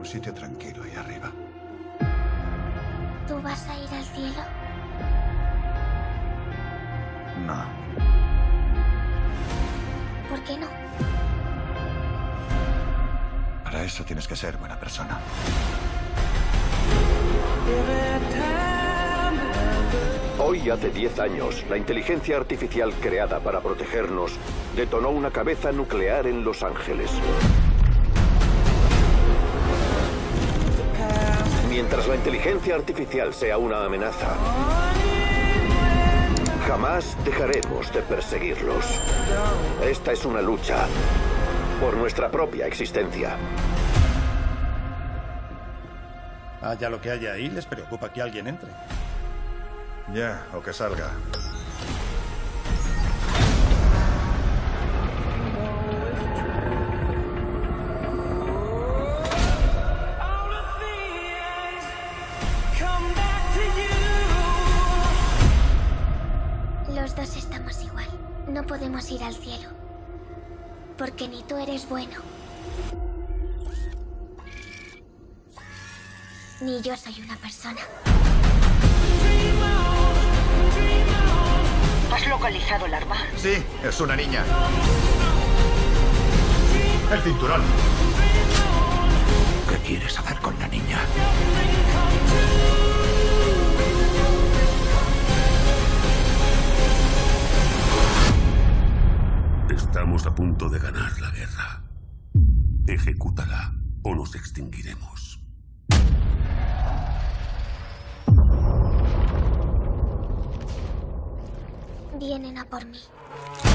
sitio tranquilo ahí arriba. ¿Tú vas a ir al cielo? No. ¿Por qué no? Para eso tienes que ser buena persona. Hoy, hace 10 años, la inteligencia artificial creada para protegernos detonó una cabeza nuclear en Los Ángeles. Mientras la inteligencia artificial sea una amenaza, jamás dejaremos de perseguirlos. Esta es una lucha por nuestra propia existencia. Haya lo que haya ahí, les preocupa que alguien entre. Ya, o que salga. Los dos estamos igual. No podemos ir al cielo. Porque ni tú eres bueno. Ni yo soy una persona. ¿Has localizado el arma? Sí, es una niña. El cinturón. ¿Qué quieres hacer con la niña? Estamos a punto de ganar la guerra. Ejecútala o nos extinguiremos. Vienen a por mí.